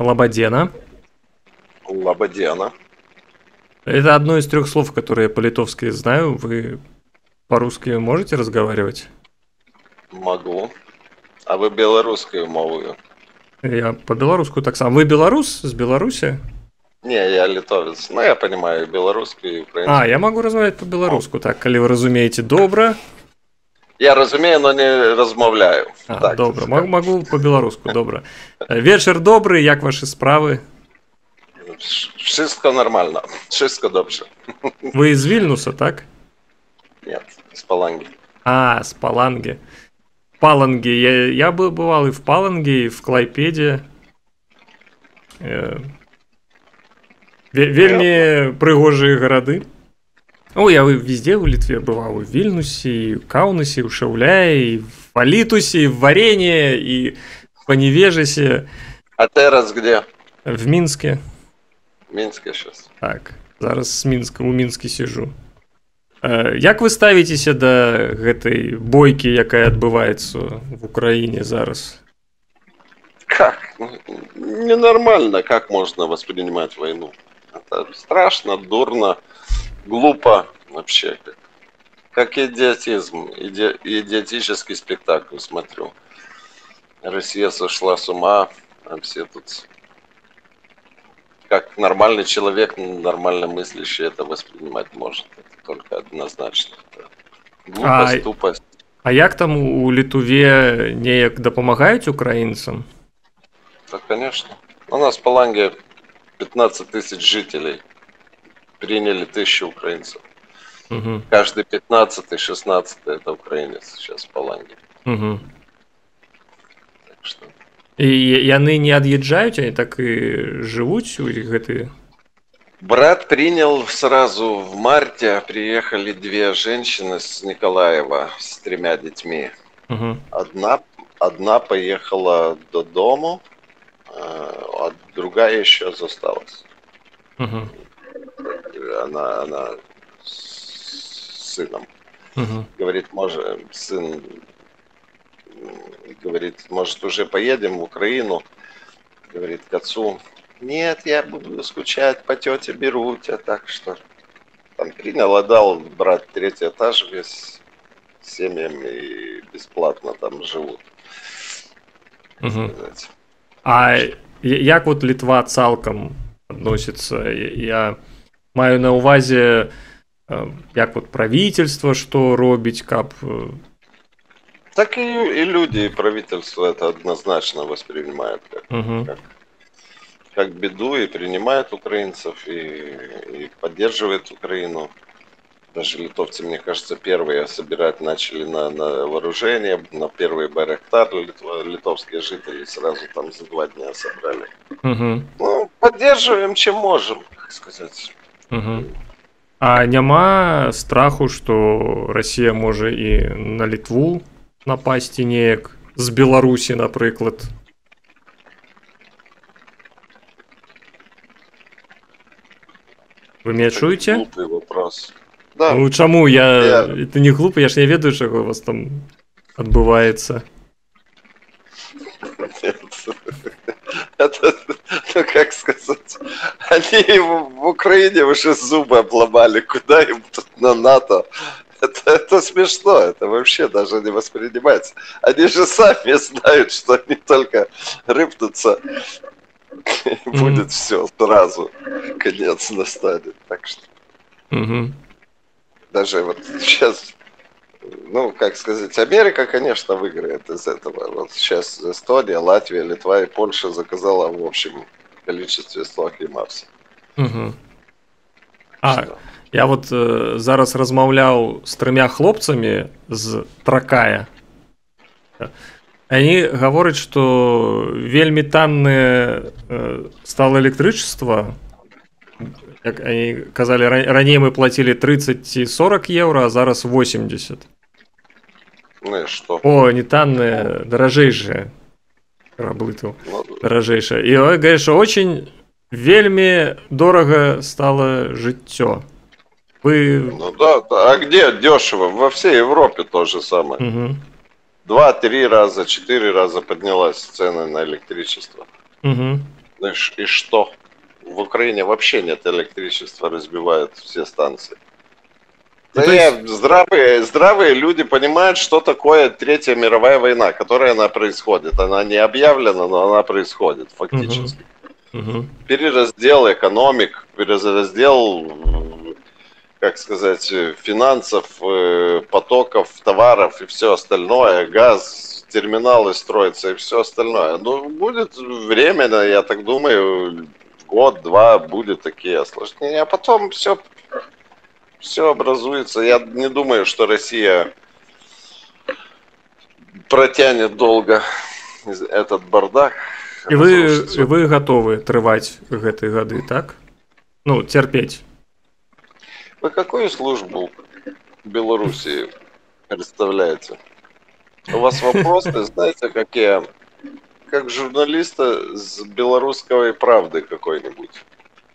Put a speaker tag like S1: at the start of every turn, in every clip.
S1: Лабадена.
S2: Лабадена.
S1: Это одно из 3 слов, которые я по-литовски знаю. Вы по-русски можете разговаривать?
S2: Могу. А вы белорусскую мовою?
S1: Я по-белоруску так сам. Вы белорус с Беларуси?
S2: Не, я литовец. Ну, я понимаю и белорусскую, и
S1: А, я
S2: украинскую.
S1: могу размовляти по-беларуску. Так, калі вы разумееце добра.
S2: Я разумею, но не размовляю.
S1: А,
S2: Так,
S1: добра.
S2: скажем.
S1: Магу по-беларуску, добра. Вечар добры, як вашы справы?
S2: Wszystko нормально. Wszystko dobrze.
S1: Вы з Вільнуса, так?
S2: Нет, из Паланги.
S1: А, з Паланги. Паланги. Я бывал и в Паланге, и в Клайпеде. Вельмі прыгожыя гарады. О, я везде в Литве бывал. В Вильнюсе, и в Каунасе, и в Шауляе, и в Алитусе, и в Варене, и в Поневежесе.
S2: А ты раз где?
S1: В Минске.
S2: В Минске сейчас.
S1: Так, зараз з Мінска, у Мінскі сижу. Як вы ставіцеся да гэтай бойкі, якая адбываецца в Украине зараз?
S2: Как? Ненормально. Как можно воспринимать войну? Это страшно, дурно, глупо вообще. Как идиотизм, идиотический спектакль смотрю. Россия сошла с ума, а все тут... Как нормальный человек, нормально мыслящий это воспринимать может. Это только однозначно. Это глупость, тупость.
S1: А як там у Літве неяк дапамагаюць украінцам?
S2: Да, конечно. У нас в Паланге 15 тысяч жителей. Приняли 1000 украинцев.
S1: Угу.
S2: Каждый 15-й, 16-й это украинец сейчас в Паланге.
S1: Угу.
S2: Так что...
S1: І яны не ад'язджаюць, они так и жывуць у гэты...
S2: Брат принял сразу в марте. Приехали 2 женщины с Николаева с 3 детьми.
S1: Угу.
S2: Одна поехала до дому, а другая еще засталась.
S1: Угу.
S2: Она с сыном.
S1: Угу.
S2: Говорит, сын говорит, может, уже поедем в Украину? Говорит к отцу, нет, я буду скучать по тете Беруте, так что там принял, отдал брат 3-й этаж весь семьям и бесплатно там живут.
S1: Угу. А як вот Литва цалкам адносіцца? Я маю на увазе, як вот правительство что робіць, каб...
S2: Так и люди, и правительство это однозначно воспринимают как беду и принимают украинцев, и поддерживает Украину. Даже литовцы, мне кажется, первые собирать начали на вооружение, на первый Байрактар литовские жители сразу там за 2 дня собрали.
S1: Угу.
S2: Ну, поддерживаем, чем можем, как сказать.
S1: Угу. А няма страху, что Россия можа и на Литву напасці неяк з Беларусі, напрыклад? Вы меня чуете?
S2: Глупый вопрос. Да.
S1: Ну чаму это не глупо, я ж не ведаю, чаго у вас там адбываецца.
S2: Это, ну как сказать, они в Украине уже зубы обломали, куда им тут на НАТО? Это смешно, это вообще даже не воспринимается. Они же сами знают, что они только рыпнутся, и будет все сразу, конец настанет. Так что даже вот сейчас, ну как сказать, Америка, конечно, выиграет из этого. Вот сейчас Эстония, Латвия, Литва и Польша заказала в общем количестве 100 химарсов.
S1: Я вот зараз размаўляў з 3 хлопцамі з Тракая. Они гавораць, што вельмі таннае стало электрычество. Як они казалі, раней мы платили 30-40 евро, а зараз 80.
S2: Ну и что?
S1: О, не таннае, даражэйшае. Раблытаў, даражэйшае. І говорит, што очень вельмі дорага стало жыццё. Вы...
S2: Ну да, а где дешево? Во всей Европе то же самое. 2-3 раза, 4 раза поднялась цены на электричество. И что? В Украине вообще нет электричества, разбивают все станции.
S1: Ну,
S2: Да
S1: то есть,
S2: здравые люди понимают, что такое Третья мировая война, которая она происходит. Она не объявлена, но она происходит
S1: мгм,
S2: фактически.
S1: мгм.
S2: Перераздел экономик, перераздел, как сказать, финансов, потоков, товаров и все остальное, газ, терминалы строятся и все остальное. Ну, будет временно, я так думаю, год-два будет такие осложнения, а потом все образуется. Я не думаю, что Россия протянет долго этот бардак,
S1: І
S2: разрушится.
S1: вы гатовы трываць гэтыя гады, так? Ну, цярпець.
S2: Вы какую службу в Белоруссии представляете? У вас вопросы, знаете, какие? Как журналиста с белорусской правды какой-нибудь.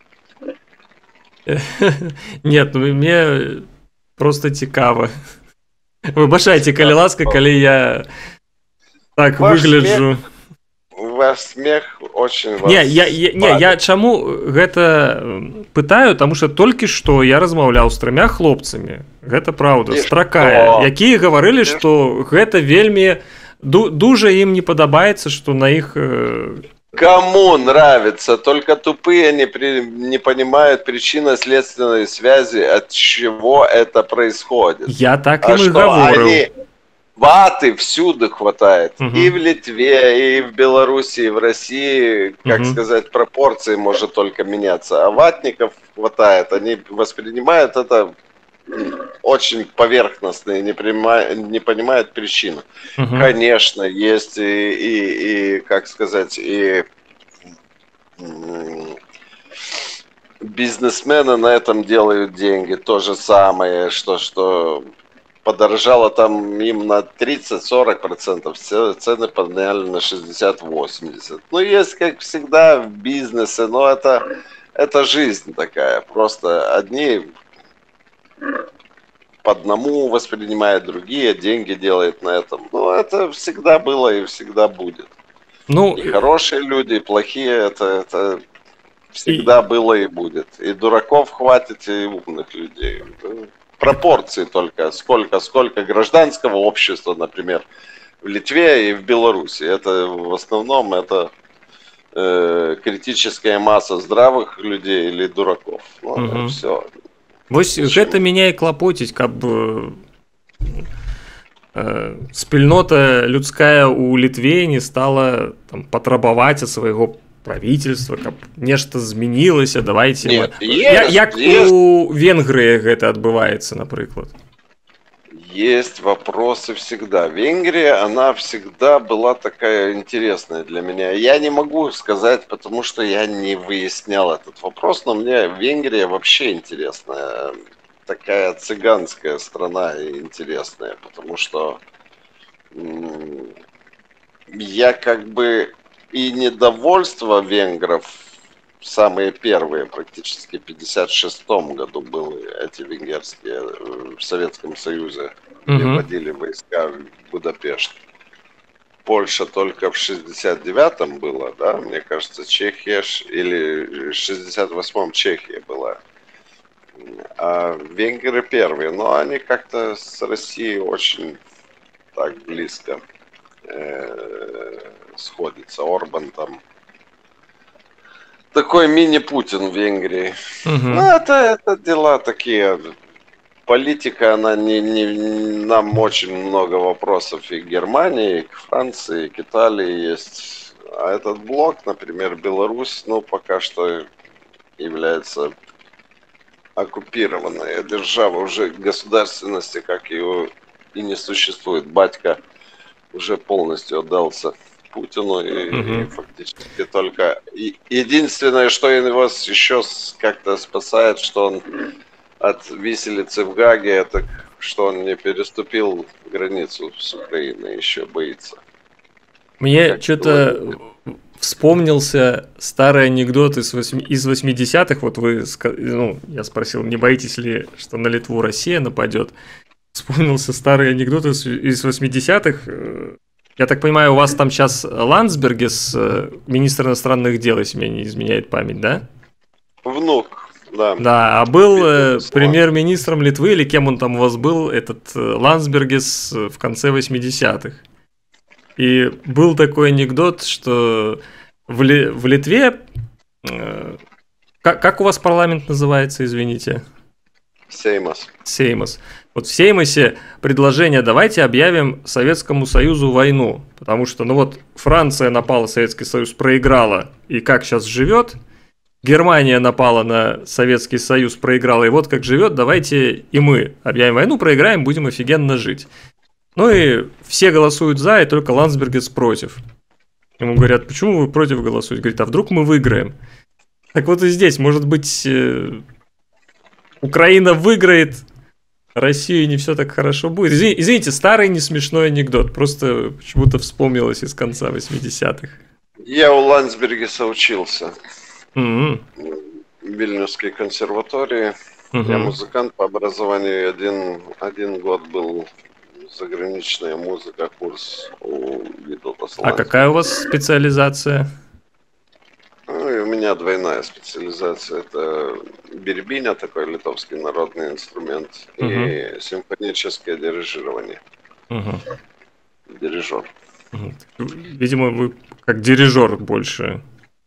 S1: Нет, ну мне просто цікава. Выбачайце, калі ласка, калі я так
S2: Ваш
S1: выгляджу.
S2: Ваш смех очень вас...
S1: Я чаму гэта пытаю, таму што толькі што я размаўляў з 3 хлопцамі. Гэта праўда,
S2: І
S1: стракая,
S2: што?
S1: якія гаварылі,
S2: І
S1: што гэта вельмі дужа ім не падабаецца, што на іх...
S2: Кому нравится? Только тупые не понимают причинно-следственной связи, от чего это происходит.
S1: Я так
S2: А
S1: им и
S2: что,
S1: говорю.
S2: ваты всюду хватает.
S1: Мгм.
S2: И в Литве, и в Беларуси, и в России, как
S1: Мгм.
S2: сказать, пропорции может только меняться. А ватников хватает. Они воспринимают это очень поверхностно и не понимают причину.
S1: Мгм.
S2: Конечно, есть и как сказать, и бизнесмены на этом делают деньги. То же самое, что подорожало там им на 30-40%, цены подняли на 60-80%. Ну, есть, как всегда, в бизнесе, но это жизнь такая. Просто одни по одному воспринимают, другие деньги делают на этом. Ну, это всегда было и всегда будет.
S1: Ну,
S2: И хорошие люди, и плохие, это всегда было и будет. И дураков хватит, и умных людей. Пропорции только. Сколько гражданского общества, например, в Литве и в Беларуси. Это в основном это критическая масса здравых людей или дураков. Ну,
S1: Мгм.
S2: все.
S1: вось гэта мяне і клапоціць, каб спільнота людская ў Літве не стала там патрабаваць ад свайго правительства, каб нешта змянілася. Давайте
S2: Нет,
S1: як у Венгрыі гэта адбываецца, напрыклад.
S2: Есть вопросы всегда. Венгрия, она всегда была такая интересная для меня. Я не могу сказать, потому что я не выяснял этот вопрос, но мне Венгрия вообще интересная. Такая цыганская страна и интересная, потому что я как бы и недовольство венгров, самые первые практически в 1956 году были эти венгерские в Советском Союзе, где
S1: Мгм.
S2: вводили войска в Будапешт. Польша только в 69-м была, да, мне кажется, Чехия, или в 68-м Чехия была. А венгры первые, но они как-то с Россией очень так близко сходятся. Орбан там такой мини-Путин в Венгрии.
S1: Мгм.
S2: Ну, это дела такие. Политика, она нам очень много вопросов и к Германии, и к Франции, и к Италии есть. А этот блок, например, Беларусь, ну, пока что является оккупированной державой. Уже государственности, как его и не существует. Батька уже полностью отдался Путину и фактически только... Единственное, что его еще как-то спасает, что он от виселицы в Гаге, это что он не переступил границу с Украиной, еще боится.
S1: Мне
S2: Как
S1: что-то вспомнился старый анекдот из 80-х. Вот ну, я спросил, не боитесь ли, что на Литву Россия нападет? Вспомнился старый анекдот из 80-х. Я так понимаю, у вас там сейчас Ландсбергис, министр иностранных дел, если меня не изменяет память, да?
S2: Внук, да.
S1: Да, а был премьер-министром Литвы, или кем он там у вас был, этот Ландсбергис в конце 80-х. И был такой анекдот, что в Литве... Как у вас парламент называется, извините?
S2: Сеймас.
S1: Сеймас. Вот в Сеймасе предложение: давайте объявим Советскому Союзу войну, потому что, ну вот, Франция напала, Советский Союз проиграла, и как сейчас живет, Германия напала на Советский Союз, проиграла, и вот как живет, давайте и мы объявим войну, проиграем, будем офигенно жить. Ну и все голосуют за, и только Ландсбергис против. Ему говорят: почему вы против голосуете? Говорит: а вдруг мы выиграем? Так вот и здесь, может быть, Украина выиграет, России не все так хорошо будет. Извините, старый не смешной анекдот, просто почему-то вспомнилось из конца 80-х.
S2: Я у Ландсбергиса учился.
S1: Mm-hmm.
S2: В Вильнюсской консерватории. Mm-hmm. Я музыкант по образованию. Один год был заграничная музыка, курс у Витолта.
S1: А какая у вас специализация?
S2: Ну, и у меня двойная специализация. Это бербиня, такой литовский народный инструмент, и симфоническое дирижирование. Дирижер.
S1: Видимо, вы как дирижер больше.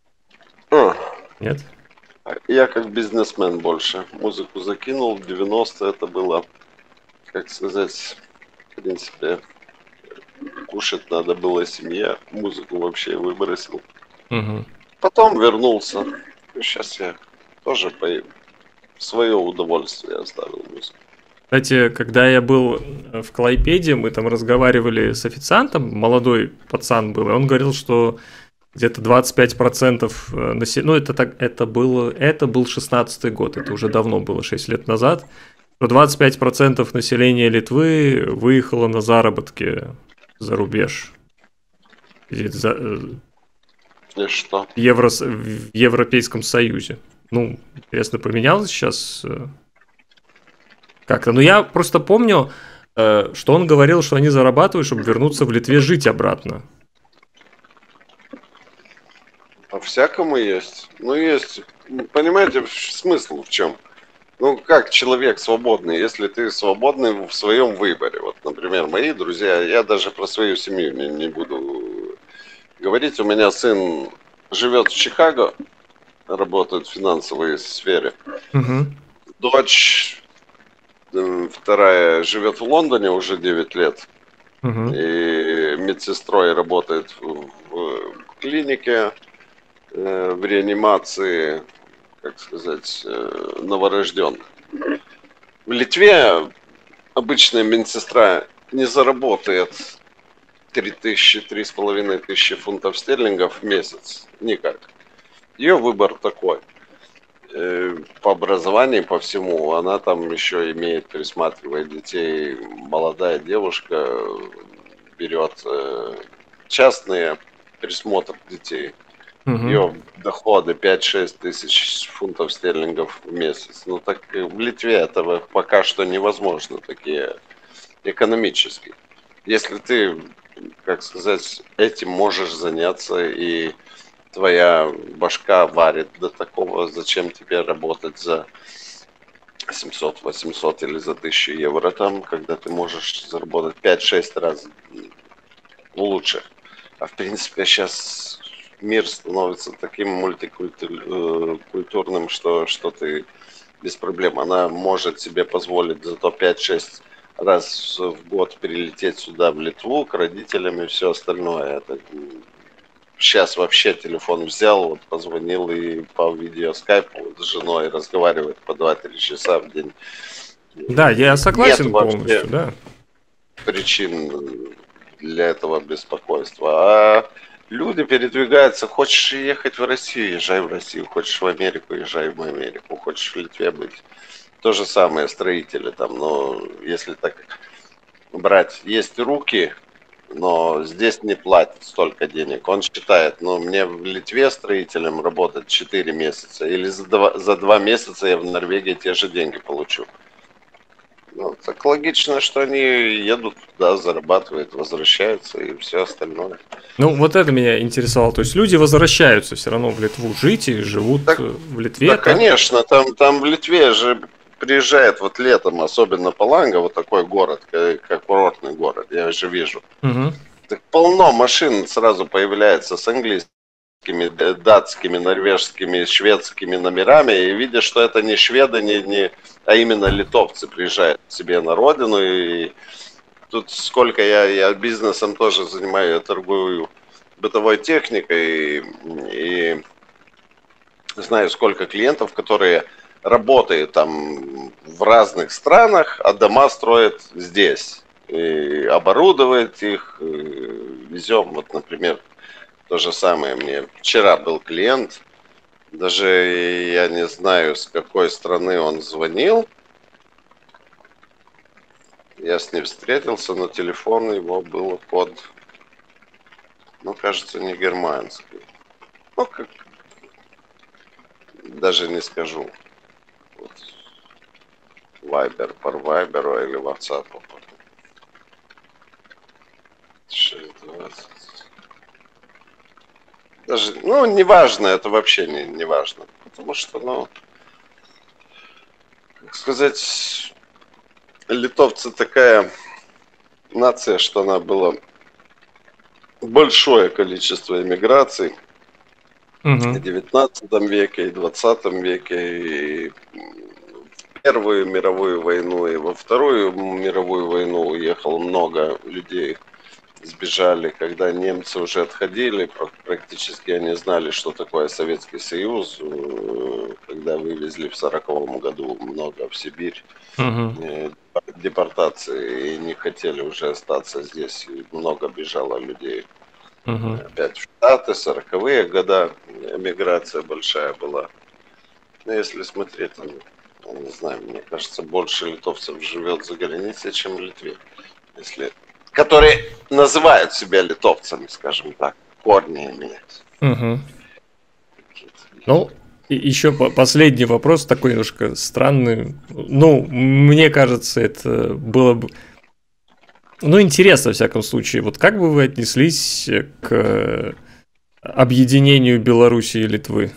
S1: Нет?
S2: Я как бизнесмен больше. Музыку закинул в 90-е, это было, как сказать, в принципе, кушать надо было семье, музыку вообще выбросил. Потом вернулся. Сейчас я тоже в свое удовольствие оставил музыку.
S1: Кстати, когда я был в Клайпеде, мы там разговаривали с официантом, молодой пацан был, и он говорил, что где-то 25% населения, ну это был 16-й год, это уже давно было, 6 лет назад, что 25% населения Литвы выехало на заработки за рубеж.
S2: И что?
S1: В Европейском Союзе. Ну, интересно, поменялось сейчас как-то. Но я просто помню, что он говорил, что они зарабатывают, чтобы вернуться в Литве жить обратно.
S2: По-всякому есть. Ну, есть. Понимаете, смысл в чем? Ну, как человек свободный, если ты свободный в своем выборе. Вот, например, мои друзья, я даже про свою семью не буду говорить. У меня сын живет в Чикаго, работает в финансовой сфере. Дочь вторая живет в Лондоне уже 9 лет. И медсестрой работает в клинике, в реанимации, как сказать, новорожденных. В Литве обычная медсестра не заработает 3,5 фунтов стерлингов в месяц. Никак. Ее выбор такой. По образованию, по всему, она там еще имеет, присматривает детей. Молодая девушка берет частный присмотр детей. Ее доходы 5-6 тысяч фунтов стерлингов в месяц. Ну так в Литве этого пока что невозможно, такие экономические. Если ты, как сказать, этим можешь заняться, и твоя башка варит до такого, зачем тебе работать за 700, 800 или за 1000 евро там, когда ты можешь заработать 5-6 раз лучше. А в принципе сейчас мир становится таким мультикультурным, что ты без проблем. Она может себе позволить зато 5-6 раз в год прилететь сюда, в Литву, к родителям и все остальное. Это сейчас вообще телефон взял, вот позвонил и по видеоскайпу с женой разговаривает по 2-3 часа в день.
S1: Да, я согласен полностью, да.
S2: Причин для этого беспокойства. А люди передвигаются. Хочешь ехать в Россию, езжай в Россию. Хочешь в Америку, езжай в Америку. Хочешь в Литве быть. То же самое строители там. Но если так брать, есть руки, но здесь не платят столько денег. Он считает, ну мне в Литве строителем работать 4 месяца. Или за 2 месяца я в Норвегии те же деньги получу. Ну, так логично, что они едут туда, зарабатывают, возвращаются и все остальное.
S1: Ну, вот это меня интересовало. То есть люди возвращаются все равно в Литву жить и живут
S2: Так,
S1: в
S2: да,
S1: Литве, так?
S2: конечно, там в Литве же приезжает вот летом, особенно Паланга, вот такой город, как курортный город, я же вижу.
S1: Угу.
S2: Так полно машин сразу появляется с английскими, датскими, норвежскими, шведскими номерами, и видишь, что это не шведы, а именно литовцы приезжают к себе на родину. И тут сколько я бизнесом тоже занимаю, я торгую бытовой техникой, и знаю, сколько клиентов, которые работают там в разных странах, а дома строят здесь. И оборудовать их, везем. Вот, например, то же самое мне. Вчера был клиент, даже я не знаю, с какой страны он звонил. Я с ним встретился, но телефон его был код, ну, кажется, не германский. Ну, как, даже не скажу. Вот. Вайбер, по Вайберу или WhatsApp. 6:20. Даже, ну, неважно, это вообще не важно. Потому что, ну, как сказать, литовцы такая нация, что она была большое количество эмиграций
S1: Угу.
S2: в 19 веке, и 20 веке, и в Первую мировую войну, и во Вторую мировую войну уехало много людей. Сбежали, когда немцы уже отходили, практически они знали, что такое Советский Союз, когда вывезли в 1940 году много в Сибирь,
S1: Угу.
S2: депортации, и не хотели уже остаться здесь, и много бежало людей.
S1: Угу.
S2: Опять в Штаты, 40-е года, эмиграция большая была. Но если смотреть, не знаю, мне кажется, больше литовцев живет за границей, чем в Литве. Если которые называют себя литовцами, скажем так, корни имеют.
S1: Угу. Ну, и еще последний вопрос, такой немножко странный. Ну, мне кажется, это было бы... Ну, интересно, во всяком случае. Вот как бы вы отнеслись к объединению Беларуси и Литвы?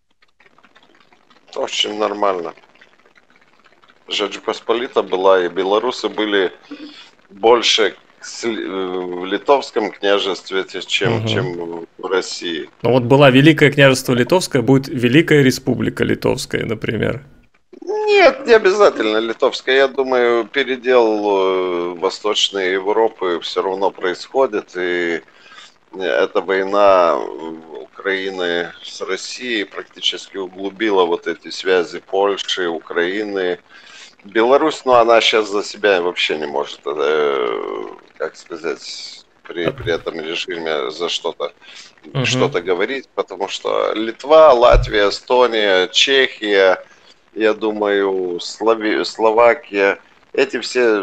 S2: Очень нормально. Жечь Посполита была, и белорусы были больше в Литовском княжестве, чем,
S1: Угу.
S2: чем в России.
S1: Ну, вот была Великое княжество Литовское, будет Великая Республика Литовская, например.
S2: Нет, не обязательно литовская. Я думаю, передел Восточной Европы все равно происходит, и эта война Украины с Россией практически углубила вот эти связи Польши, Украины. Беларусь, ну, она сейчас за себя вообще не может, как сказать, при этом режиме за
S1: Угу.
S2: что-то говорить, потому что Литва, Латвия, Эстония, Чехия, я думаю, Словакия, эти все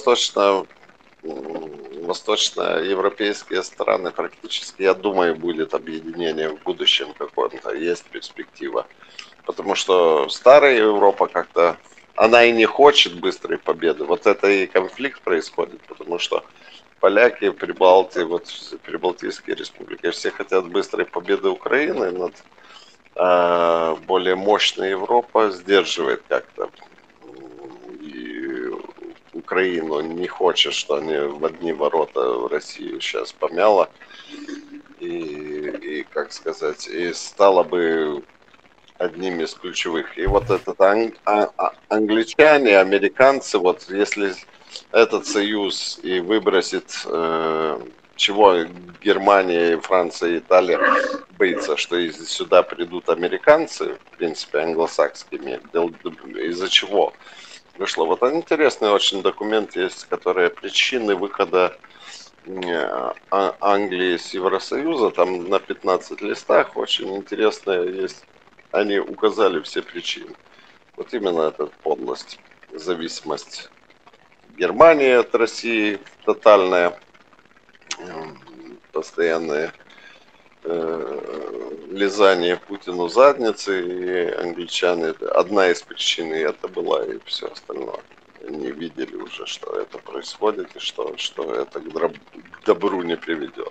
S2: восточноевропейские страны практически, я думаю, будет объединение в будущем каком-то, есть перспектива. Потому что старая Европа как-то, она и не хочет быстрой победы. Вот это и конфликт происходит, потому что поляки, Прибалтии, вот Прибалтийские республики, все хотят быстрой победы Украины над более мощная Европа сдерживает как-то. И Украину не хочет, что они в одни ворота в Россию сейчас помяло. И как сказать, и стало бы одним из ключевых. И вот этот англичане, американцы, вот если этот союз и выбросит, чего Германия, Франция, Италия боится, что сюда придут американцы, в принципе, англосакские, из-за чего вышло. Вот интересный очень документ есть, которые причины выхода Англии с Евросоюза, там на 15 листах очень интересная есть. Они указали все причины. Вот именно эта подлость, зависимость Германии от России тотальная, постоянное лизание Путину задницы, и англичане, одна из причин и это была, и все остальное. не видели уже, что это происходит и что это к добру не приведет.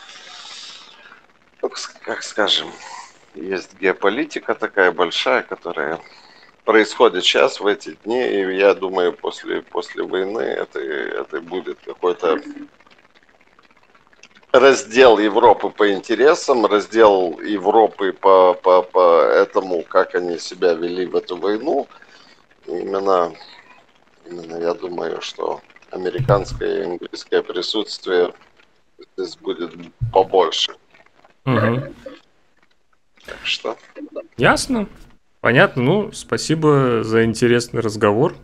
S2: Ну, как скажем, есть геополитика такая большая, которая происходит сейчас, в эти дни, и я думаю, после войны это будет какой-то раздел Европы по интересам, раздел Европы по этому, как они себя вели в эту войну. Именно я думаю, что американское и английское присутствие здесь будет побольше.
S1: Угу.
S2: Так что...
S1: Ясно. Понятно. Ну, спасибо за интересный разговор.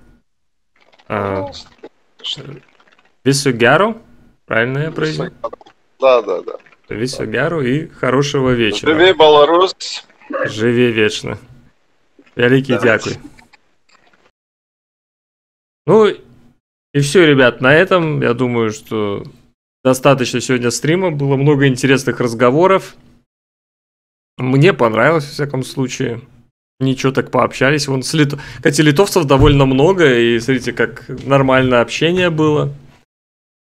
S1: Висугяру, правильно я произнес?
S2: Да.
S1: Висугяру и хорошего вечера.
S2: Живи, Беларусь!
S1: Живи вечно. Великий дякуй. Ну, и все, ребят, на этом, я думаю, что достаточно сегодня стрима, было много интересных разговоров. Мне понравилось, во всяком случае. Ничего, так пообщались. Вон, кстати, литовцев довольно много, и смотрите, как нормальное общение было.